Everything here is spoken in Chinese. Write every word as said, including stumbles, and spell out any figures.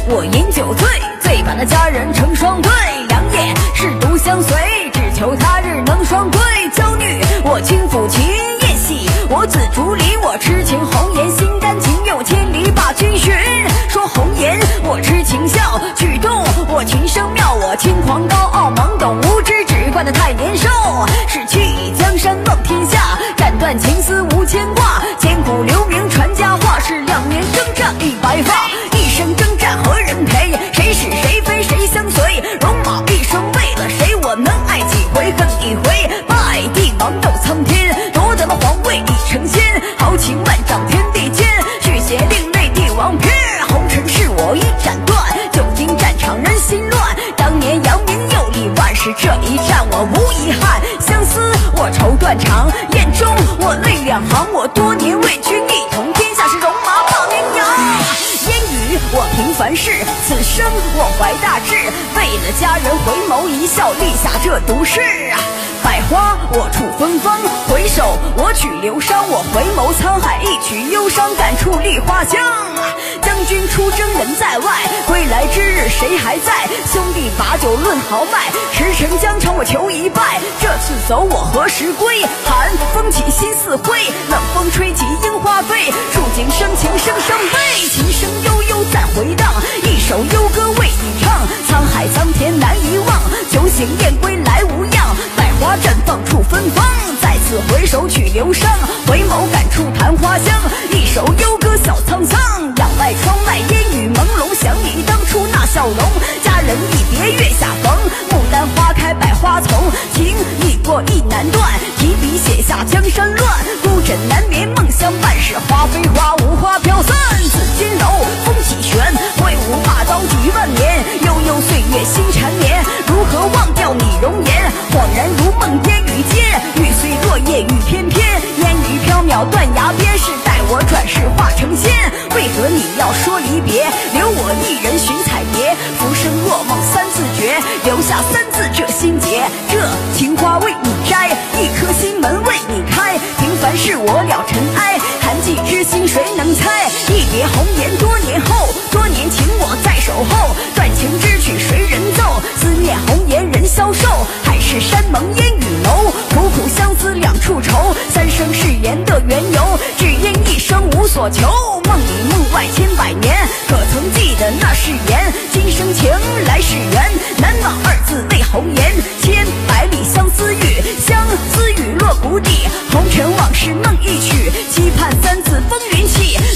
我饮酒醉，醉把那佳人成双对，两眼是独相随，只求他日能双归。娇女我轻抚琴宴戏，我紫竹林，我痴情红颜，心甘情愿我千里把君寻。说红颜我痴情笑，举动我情深妙，我轻狂高傲懵懂无知，只怪那太年少。士气江山望天下，斩断情丝无牵挂，千古留名传佳话，是两年征战一白发，一生征战何人陪？谁是谁非谁相随？戎马一生为了谁？我能爱几回恨一回？拜帝王斗苍天，夺得那皇位已成仙，豪情万丈天地间，续写另类帝王篇。红尘是我一斩断，久经战场人心乱，当年扬名又立万世，这一战我无遗憾。相思我愁断肠，眼中我泪两行，我多年为君一统天下，是戎马抱绵羊。烟雨我平凡事，此生我怀大志，为了佳人回眸一笑，立下这毒誓。百花我触芬芳，回首我曲流觞，我回眸沧海一曲忧伤，感触梨花香。将军出征人在外，归来之日谁还在？兄弟把酒论豪迈，驰骋疆场我求一拜。这次走我何时归？寒风起心似灰，冷风吹起樱花飞，触景生情声声悲，琴声悠悠再回荡，一首幽歌为你唱。沧海桑田难遗忘，酒醒燕归来无恙，百花绽放处芬芳，再次回首曲流觞，回眸感触昙花香，一首幽歌笑沧桑。仰外窗外烟雨朦胧，想你当初那笑容，佳人一别月下逢，牡丹花开百花丛，情已过意难断，提笔写下江山乱，孤枕难眠梦相伴，是花非花无花飘散。紫金楼风起旋，挥舞拔刀几万年，悠悠岁月心缠绵，如何忘掉你容颜？恍然如梦烟雨间，雨随落叶雨翩翩，烟雨飘渺断崖边，是待我转世化成仙。为何你要说离别，留我一人寻彩蝶？浮生若梦三字诀，留下三字这心结。这情花为你摘，一颗心门为你开，平凡是我了尘埃，寒寂之心谁能猜？一别红颜多年后，多年情我在守候，断情之曲谁人奏？思念红颜人消瘦，海誓山盟烟雨楼，苦苦相思两处愁，三生誓言的缘由，只因一生无所求。梦里梦外千百年，可曾记得那誓言？今生情来世缘，难忘二字为红颜，千百里相思雨，相思雨落谷底，红尘往事梦一曲，期盼三字风云起。